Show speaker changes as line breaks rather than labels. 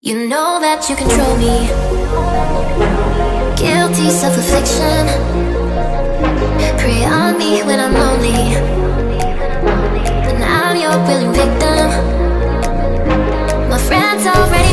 You know that you control me. Guilty self-affliction. Prey on me when I'm lonely, and I'm your willing victim. My friends already